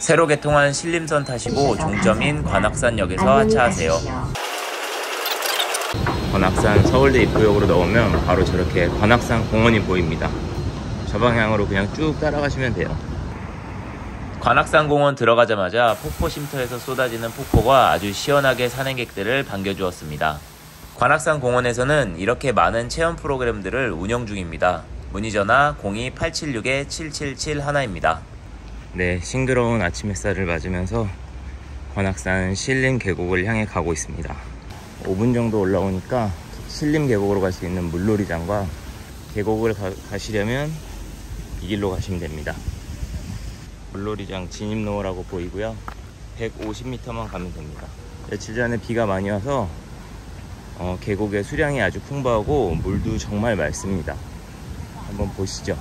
새로 개통한 신림선 타시고 종점인 관악산역에서 하차하세요. 관악산 서울대 입구역으로 넣으면 바로 저렇게 관악산 공원이 보입니다. 저 방향으로 그냥 쭉 따라가시면 돼요. 관악산 공원 들어가자마자 폭포 쉼터에서 쏟아지는 폭포가 아주 시원하게 산행객들을 반겨주었습니다. 관악산 공원에서는 이렇게 많은 체험 프로그램들을 운영 중입니다. 문의 전화 02-876-7771입니다. 네, 싱그러운 아침 햇살을 맞으면서 관악산 신림 계곡을 향해 가고 있습니다. 5분 정도 올라오니까 신림 계곡으로 갈 수 있는 물놀이장과 계곡을 가시려면 이 길로 가시면 됩니다. 물놀이장 진입로라고 보이고요. 150m만 가면 됩니다. 며칠 전에 비가 많이 와서 계곡의 수량이 아주 풍부하고 물도 정말 맑습니다. 한번 보시죠.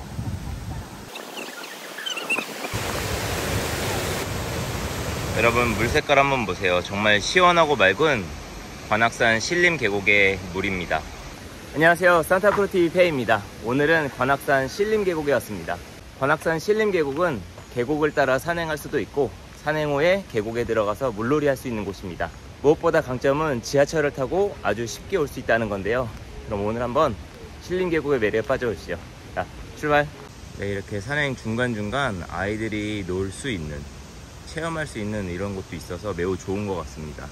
여러분, 물 색깔 한번 보세요. 정말 시원하고 맑은 관악산 신림 계곡의 물입니다. 안녕하세요, 산타크루TV 페이입니다. 오늘은 관악산 신림 계곡에 왔습니다. 관악산 신림 계곡은 계곡을 따라 산행할 수도 있고 산행 후에 계곡에 들어가서 물놀이 할 수 있는 곳입니다. 무엇보다 강점은 지하철을 타고 아주 쉽게 올 수 있다는 건데요. 그럼 오늘 한번 신림 계곡의 매력에 빠져보시죠. 자, 출발! 네, 이렇게 산행 중간중간 아이들이 놀 수 있는, 체험할 수 있는 이런 곳도 있어서 매우 좋은 것 같습니다.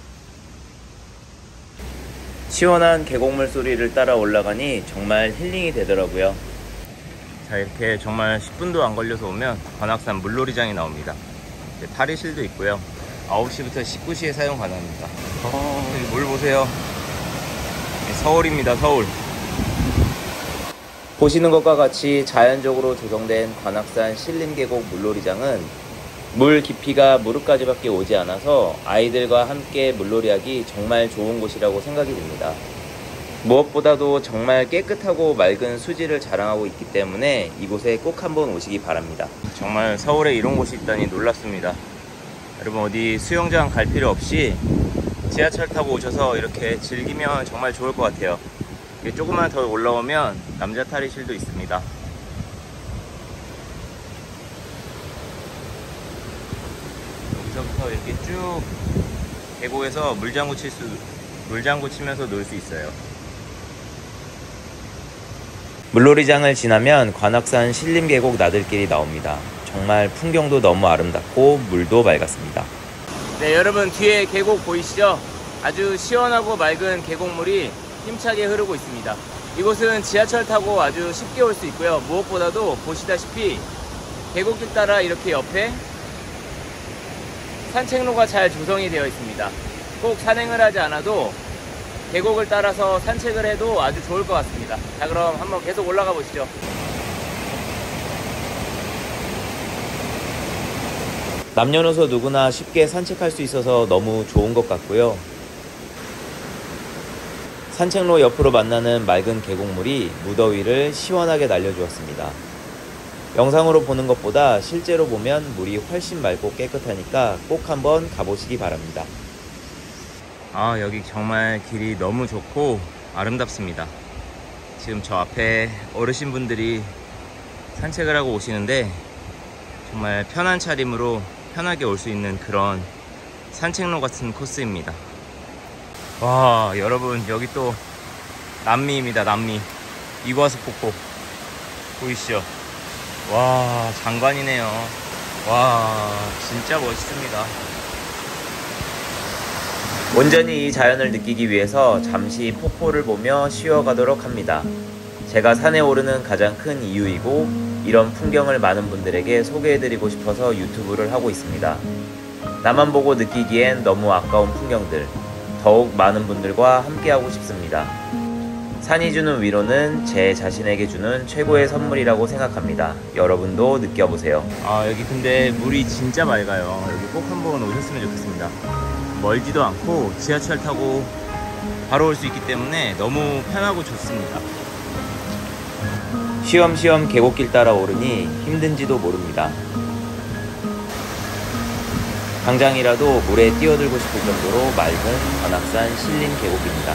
시원한 계곡물 소리를 따라 올라가니 정말 힐링이 되더라고요. 자, 이렇게 정말 10분도 안 걸려서 오면 관악산 물놀이장이 나옵니다. 탈의실도 있고요. 9시부터 19시에 사용 가능합니다. 여기 물 보세요. 서울입니다, 서울. 보시는 것과 같이 자연적으로 조성된 관악산 신림계곡 물놀이장은 물 깊이가 무릎까지밖에 오지 않아서 아이들과 함께 물놀이하기 정말 좋은 곳이라고 생각이 듭니다. 무엇보다도 정말 깨끗하고 맑은 수질을 자랑하고 있기 때문에 이곳에 꼭 한번 오시기 바랍니다. 정말 서울에 이런 곳이 있다니 놀랐습니다. 여러분, 어디 수영장 갈 필요 없이 지하철 타고 오셔서 이렇게 즐기면 정말 좋을 것 같아요. 조금만 더 올라오면 남자 탈의실도 있습니다. 여기서부터 이렇게 쭉 계곡에서 물장구 치면서 놀 수 있어요. 물놀이장을 지나면 관악산 신림계곡 나들길이 나옵니다. 정말 풍경도 너무 아름답고 물도 맑았습니다. 네, 여러분, 뒤에 계곡 보이시죠? 아주 시원하고 맑은 계곡물이 힘차게 흐르고 있습니다. 이곳은 지하철 타고 아주 쉽게 올 수 있고요. 무엇보다도 보시다시피 계곡길 따라 이렇게 옆에 산책로가 잘 조성이 되어 있습니다. 꼭 산행을 하지 않아도 계곡을 따라서 산책을 해도 아주 좋을 것 같습니다. 자, 그럼 한번 계속 올라가 보시죠. 남녀노소 누구나 쉽게 산책할 수 있어서 너무 좋은 것 같고요. 산책로 옆으로 만나는 맑은 계곡물이 무더위를 시원하게 날려주었습니다. 영상으로 보는 것보다 실제로 보면 물이 훨씬 맑고 깨끗하니까 꼭 한번 가보시기 바랍니다. 여기 정말 길이 너무 좋고 아름답습니다. 지금 저 앞에 어르신분들이 산책을 하고 오시는데 정말 편한 차림으로 편하게 올 수 있는 그런 산책로 같은 코스입니다. 와, 여러분, 여기 또 남미입니다. 남미 이과수 폭포 보이시죠? 와, 장관이네요. 와, 진짜 멋있습니다. 온전히 이 자연을 느끼기 위해서 잠시 폭포를 보며 쉬어가도록 합니다. 제가 산에 오르는 가장 큰 이유이고 이런 풍경을 많은 분들에게 소개해드리고 싶어서 유튜브를 하고 있습니다. 나만 보고 느끼기엔 너무 아까운 풍경들, 더욱 많은 분들과 함께하고 싶습니다. 산이 주는 위로는 제 자신에게 주는 최고의 선물이라고 생각합니다. 여러분도 느껴보세요. 여기 근데 물이 진짜 맑아요. 여기 꼭 한번 오셨으면 좋겠습니다. 멀지도 않고 지하철 타고 바로 올 수 있기 때문에 너무 편하고 좋습니다. 쉬엄쉬엄 계곡길 따라 오르니 힘든지도 모릅니다. 당장이라도 물에 뛰어들고 싶을 정도로 맑은 관악산 신림 계곡입니다.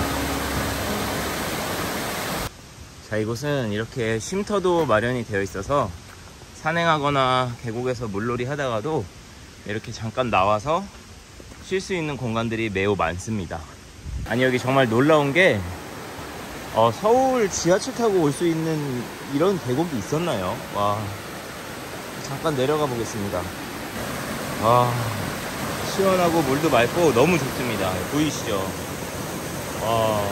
자, 이곳은 이렇게 쉼터도 마련이 되어 있어서 산행하거나 계곡에서 물놀이 하다가도 이렇게 잠깐 나와서 쉴 수 있는 공간들이 매우 많습니다. 아니, 여기 정말 놀라운 게 서울 지하철 타고 올 수 있는 이런 계곡이 있었나요? 와, 잠깐 내려가 보겠습니다. 와, 시원하고 물도 맑고 너무 좋습니다. 보이시죠? 와.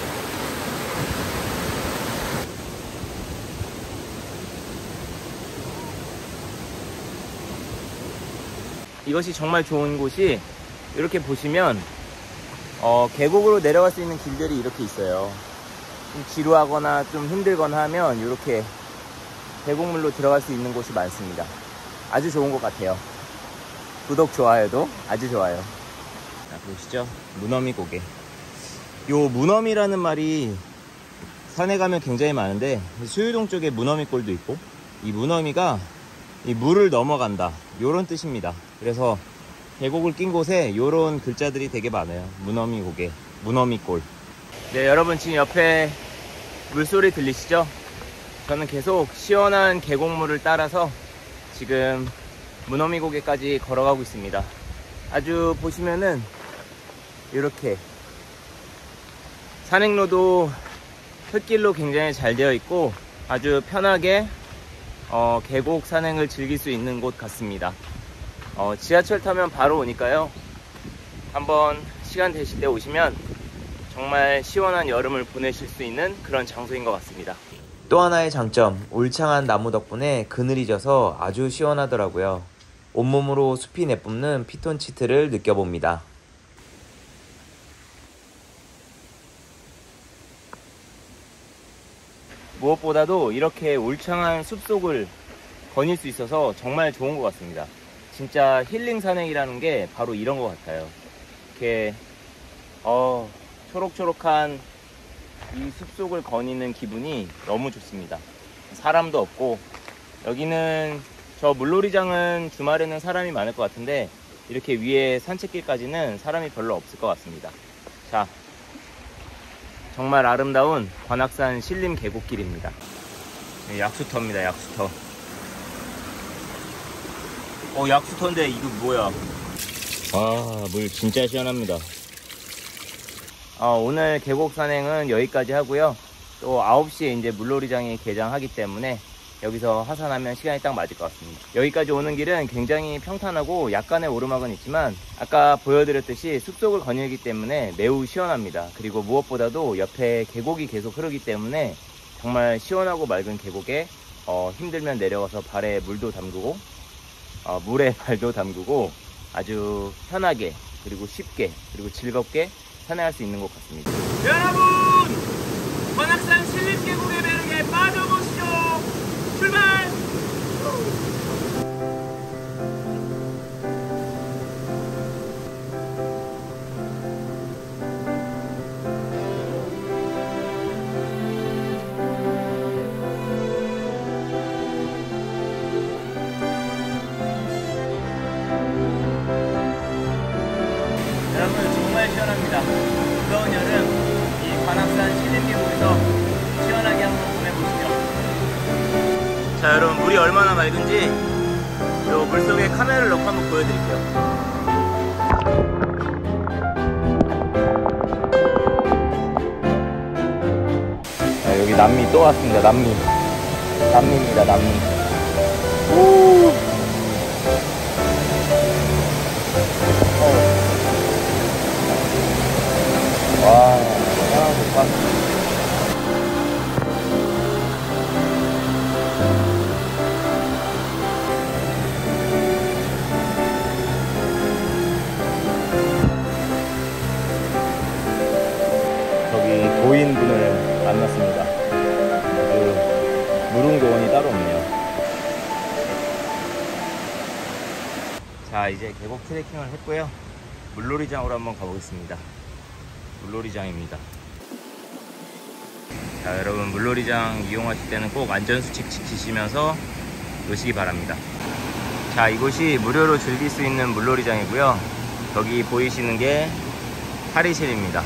이것이 정말 좋은 곳이, 이렇게 보시면 계곡으로 내려갈 수 있는 길들이 이렇게 있어요. 좀 지루하거나 좀 힘들거나 하면 이렇게 계곡물로 들어갈 수 있는 곳이 많습니다. 아주 좋은 것 같아요. 구독, 좋아요도 아주 좋아요. 자, 보시죠. 무너미 고개. 요 무너미라는 말이 산에 가면 굉장히 많은데, 수유동 쪽에 무너미골도 있고, 이 무너미가 이 물을 넘어간다, 요런 뜻입니다. 그래서 계곡을 낀 곳에 요런 글자들이 되게 많아요. 무너미 고개, 무너미골. 네, 여러분 지금 옆에 물소리 들리시죠? 저는 계속 시원한 계곡물을 따라서 지금 무너미 고개까지 걸어가고 있습니다. 아주 보시면은 이렇게 산행로도 흙길로 굉장히 잘 되어 있고, 아주 편하게 계곡 산행을 즐길 수 있는 곳 같습니다. 지하철 타면 바로 오니까요, 한번 시간 되실 때 오시면 정말 시원한 여름을 보내실 수 있는 그런 장소인 것 같습니다. 또 하나의 장점, 울창한 나무 덕분에 그늘이 져서 아주 시원하더라고요. 온몸으로 숲이 내뿜는 피톤치트를 느껴봅니다. 무엇보다도 이렇게 울창한 숲속을 거닐 수 있어서 정말 좋은 것 같습니다. 진짜 힐링 산행이라는 게 바로 이런 것 같아요. 이렇게 초록초록한 이 숲속을 거니는 기분이 너무 좋습니다. 사람도 없고, 여기는 저 물놀이장은 주말에는 사람이 많을 것 같은데, 이렇게 위에 산책길까지는 사람이 별로 없을 것 같습니다. 자, 정말 아름다운 관악산 신림 계곡길입니다. 약수터입니다. 약수터. 약수터인데 이거 뭐야? 물 진짜 시원합니다. 오늘 계곡 산행은 여기까지 하고요. 또 9시에 이제 물놀이장이 개장하기 때문에 여기서 하산하면 시간이 딱 맞을 것 같습니다. 여기까지 오는 길은 굉장히 평탄하고 약간의 오르막은 있지만, 아까 보여드렸듯이 숲속을 거닐기 때문에 매우 시원합니다. 그리고 무엇보다도 옆에 계곡이 계속 흐르기 때문에 정말 시원하고 맑은 계곡에 힘들면 내려가서 발에 물도 담그고 물에 발도 담그고 아주 편하게, 그리고 쉽게, 그리고 즐겁게 산행할 수 있는 것 같습니다. 여러분, 관악산 신림 계곡의 매력에 빠져보시죠. 출발! 여러분, 정말 시원합니다. 무더운 여름, 이 관악산 신림 계곡에서 시원하게 한번 보내보시죠. 자, 여러분, 물이 얼마나 맑은지 요 물속에 카메라를 넣고 한번 보여드릴게요. 여기 남미 또 왔습니다. 남미입니다. 남미. 오! 와, 좋다. 고인분을 만났습니다. 무릉도원이 따로 없네요. 자, 이제 계곡 트레킹을 했고요. 물놀이장으로 한번 가보겠습니다. 물놀이장입니다. 자, 여러분, 물놀이장 이용하실 때는 꼭 안전수칙 지키시면서 노시기 바랍니다. 자, 이곳이 무료로 즐길 수 있는 물놀이장이고요. 저기 보이시는 게 탈의실입니다.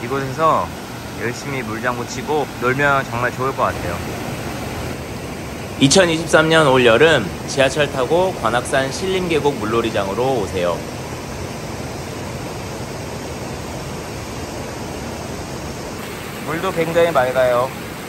이곳에서 열심히 물장구 치고 놀면 정말 좋을 것 같아요. 2023년 올 여름 지하철 타고 관악산 신림계곡 물놀이장으로 오세요. 물도 굉장히 맑아요.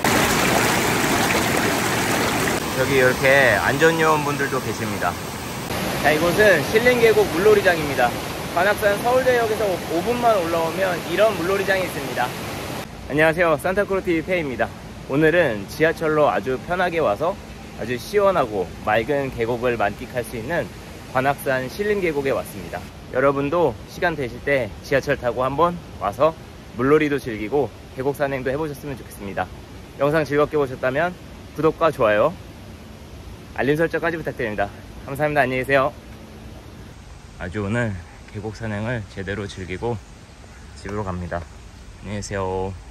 여기 이렇게 안전요원분들도 계십니다. 자, 이곳은 신림계곡 물놀이장입니다. 관악산 서울대역에서 5분만 올라오면 이런 물놀이장이 있습니다. 안녕하세요, 산타크루TV 페이입니다. 오늘은 지하철로 아주 편하게 와서 아주 시원하고 맑은 계곡을 만끽할 수 있는 관악산 신림계곡에 왔습니다. 여러분도 시간 되실 때 지하철 타고 한번 와서 물놀이도 즐기고 계곡 산행도 해보셨으면 좋겠습니다. 영상 즐겁게 보셨다면 구독과 좋아요, 알림 설정까지 부탁드립니다. 감사합니다. 안녕히 계세요. 아주 오늘 계곡 산행을 제대로 즐기고 집으로 갑니다. 안녕히 계세요.